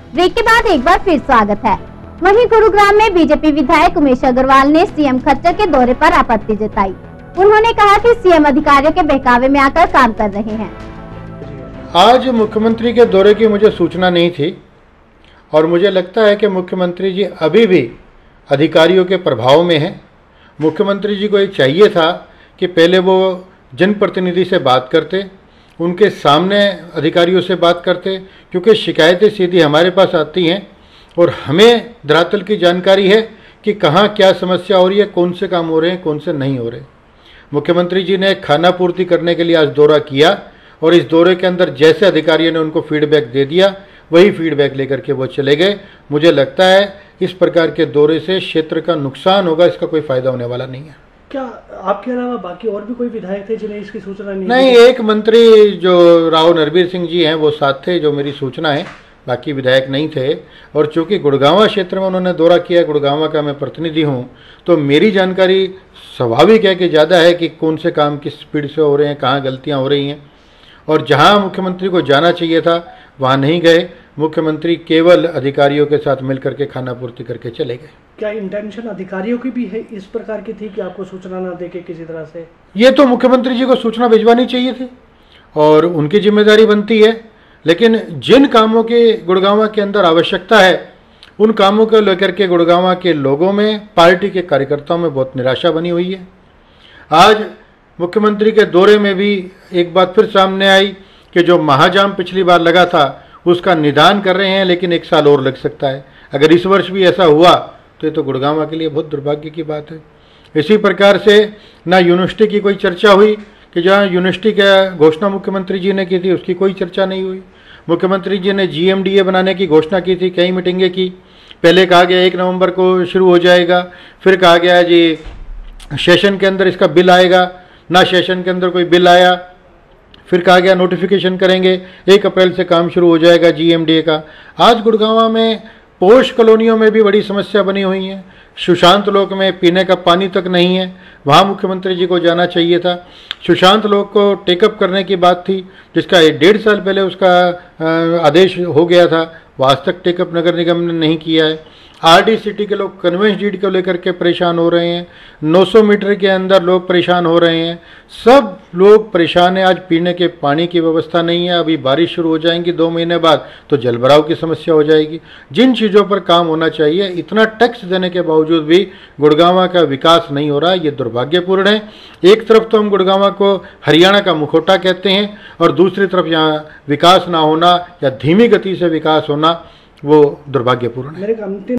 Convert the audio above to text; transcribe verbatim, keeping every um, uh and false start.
Break के बाद एक बार फिर स्वागत है। वहीं गुरुग्राम में बीजेपी विधायक उमेश अग्रवाल ने सीएम खच्चर के दौरे पर आपत्ति जताई। उन्होंने कहा कि सीएम अधिकारियों के बहकावे में आकर काम कर रहे हैं। आज मुख्यमंत्री के दौरे की मुझे सूचना नहीं थी और मुझे लगता है कि मुख्यमंत्री जी अभी भी अधिकारियों के प्रभाव में हैं। मुख्यमंत्री जी को ये चाहिए था कि पहले वो जनप्रतिनिधि से बात करते, उनके सामने अधिकारियों से बात करते, क्योंकि शिकायतें सीधी हमारे पास आती हैं और हमें धरातल की जानकारी है कि कहाँ क्या समस्या हो रही है, कौन से काम हो रहे हैं, कौन से नहीं हो रहे। मुख्यमंत्री जी ने खाना पूर्ति करने के लिए आज दौरा किया और इस दौरे के अंदर जैसे अधिकारियों ने उनको फीडबैक दे दिया वही फीडबैक लेकर के वो चले गए। मुझे लगता है इस प्रकार के दौरे से क्षेत्र का नुकसान होगा, इसका कोई फायदा होने वाला नहीं है। क्या आपके अलावा बाकी और भी कोई विधायक थे जिन्हें इसकी सूचना नहीं? नहीं, एक मंत्री जो राव नरबीर सिंह जी हैं वो साथ थे, जो मेरी सूचना है, बाकी विधायक नहीं थे। और चूंकि गुड़गांव क्षेत्र में उन्होंने दौरा किया, गुड़गांव का मैं प्रतिनिधि हूँ, तो मेरी जानकारी स्वाभाविक है कि ज़्यादा है कि कौन से काम किस स्पीड से हो रहे हैं, कहाँ गलतियाँ हो रही हैं। और जहाँ मुख्यमंत्री को जाना चाहिए था वहाँ नहीं गए। मुख्यमंत्री केवल अधिकारियों के साथ मिलकर के खाना पूर्ति करके चले गए। क्या इंटेंशन अधिकारियों की भी है इस प्रकार की थी कि आपको सूचना ना देके किसी तरह से? ये तो मुख्यमंत्री जी को सूचना भिजवानी चाहिए थी और उनकी जिम्मेदारी बनती है, लेकिन जिन कामों की गुड़गांव के अंदर आवश्यकता है उन कामों को लेकर के गुड़गांव के लोगों में, पार्टी के कार्यकर्ताओं में बहुत निराशा बनी हुई है। आज मुख्यमंत्री के दौरे में भी एक बात फिर सामने आई कि जो महाजाम पिछली बार लगा था उसका निदान कर रहे हैं, लेकिन एक साल और लग सकता है। अगर इस वर्ष भी ऐसा हुआ तो ये तो गुड़गांव के लिए बहुत दुर्भाग्य की बात है। इसी प्रकार से ना यूनिवर्सिटी की कोई चर्चा हुई कि जहाँ यूनिवर्सिटी का घोषणा मुख्यमंत्री जी ने की थी उसकी कोई चर्चा नहीं हुई। मुख्यमंत्री जी ने जी एम डी ए बनाने की घोषणा की थी, कई मीटिंगें की। पहले कहा गया एक नवंबर को शुरू हो जाएगा, फिर कहा गया जी सेशन के अंदर इसका बिल आएगा, ना सेशन के अंदर कोई बिल आया। फिर कहा गया नोटिफिकेशन करेंगे, एक अप्रैल से काम शुरू हो जाएगा जी एम डी ए का। आज गुड़गांव में पोश कॉलोनियों में भी बड़ी समस्या बनी हुई है। सुशांत लोक में पीने का पानी तक नहीं है, वहाँ मुख्यमंत्री जी को जाना चाहिए था। सुशांत लोक को टेकअप करने की बात थी, जिसका डेढ़ साल पहले उसका आदेश हो गया था, वो आज तक टेकअप नगर निगम ने नहीं किया है। आर डी सिटी के लोग कन्वेंस डीड को लेकर के परेशान हो रहे हैं, नौ सौ मीटर के अंदर लोग परेशान हो रहे हैं, सब लोग परेशान हैं। आज पीने के पानी की व्यवस्था नहीं है। अभी बारिश शुरू हो जाएंगी दो महीने बाद तो जलभराव की समस्या हो जाएगी। जिन चीज़ों पर काम होना चाहिए, इतना टैक्स देने के बावजूद भी गुड़गांव का विकास नहीं हो रहा, ये दुर्भाग्यपूर्ण है। एक तरफ तो हम गुड़गांव को हरियाणा का मुखौटा कहते हैं और दूसरी तरफ यहाँ विकास ना होना या धीमी गति से विकास होना वो दुर्भाग्यपूर्ण है।